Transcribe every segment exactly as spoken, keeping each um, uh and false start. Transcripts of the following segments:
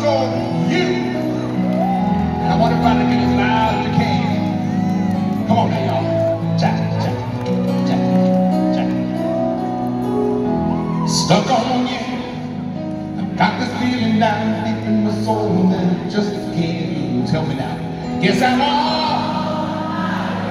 stuck on you. And I want everybody to get as loud as you can. Come on now, y'all. Jack, Jack, Jack, Jack. Stuck on you. I've got this feeling down deep in my soul that I just can't tell me now. Guess I'm on.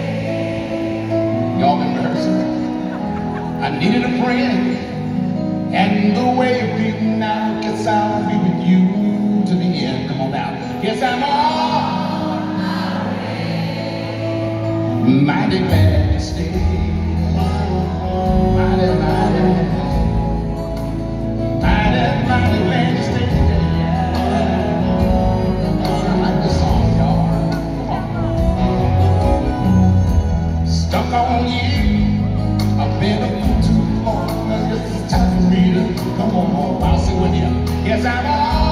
Y'all been rehearsing? I needed a friend. And the way you're beating now, guess I'll be with you to the end. Come on now. Guess I'm on my way. Mighty glad to stay. Mighty, mighty, mighty, mighty glad to stay. I like this song, y'all. Come on. Stuck on you. I've been a fool too long. It's time for me to come on, I'll sit with you. Yes, I'm on.